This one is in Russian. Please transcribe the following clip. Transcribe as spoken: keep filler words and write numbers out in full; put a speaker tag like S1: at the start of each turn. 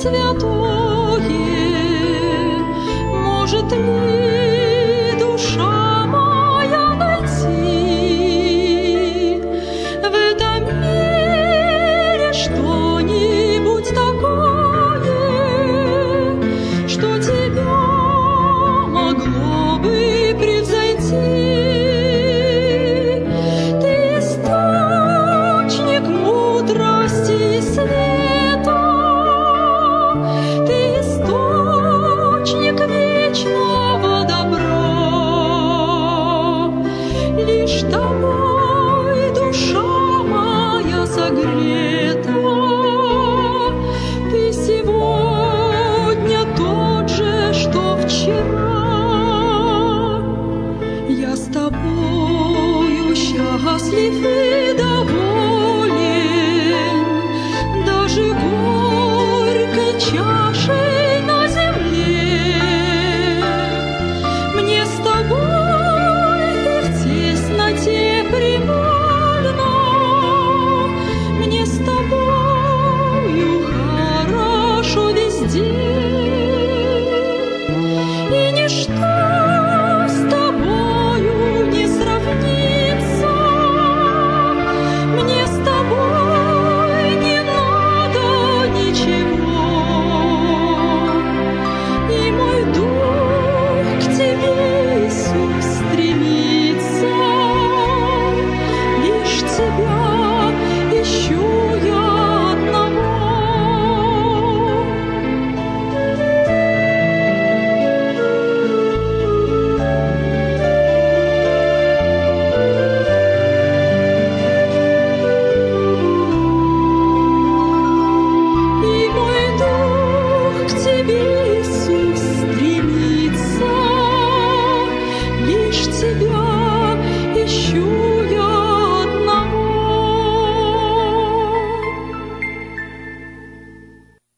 S1: святое, может ли душа моя найти в этом мире что-нибудь такое, что тебя могло бы превзойти? Ты источник мудрости и света, ты источник вечного добра. Лишь тобой душа моя согрета, ты сегодня тот же, что вчера. Я с тобою счастлив и доволен, даже